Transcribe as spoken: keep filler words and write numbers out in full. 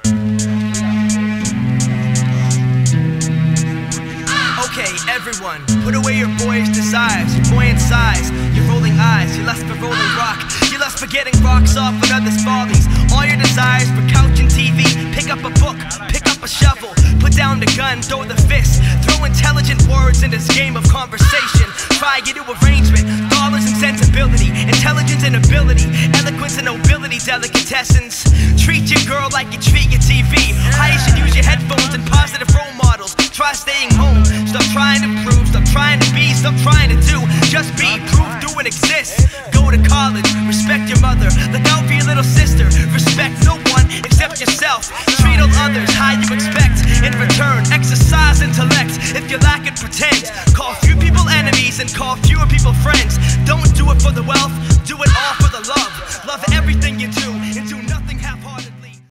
Okay, everyone, put away your boyish desires, your buoyant sighs, your rolling eyes, your lust for rolling rock, your lust for getting rocks off with others' follies. All your desires for couch and T V, pick up a book, pick up a shovel, put down the gun, throw the fist, throw intelligent words in this game of conversation. Try get to arrangement, dollars and sensibility, intelligence and ability, eloquence and nobility, delicatessens. Treat your girl like you treat your T V. How you should use your headphones and positive role models. Try staying home, stop trying to prove, stop trying to be, stop trying to do. Just be, prove, do and exist. Go to college, respect your mother, look out for your little sister. Respect no one except yourself. Treat all others how you expect. In return, exercise intellect. If you lack it, pretend. Call few people enemies and call fewer people friends. Don't do it for the wealth, do it all for the love. Love everything you do and do nothing.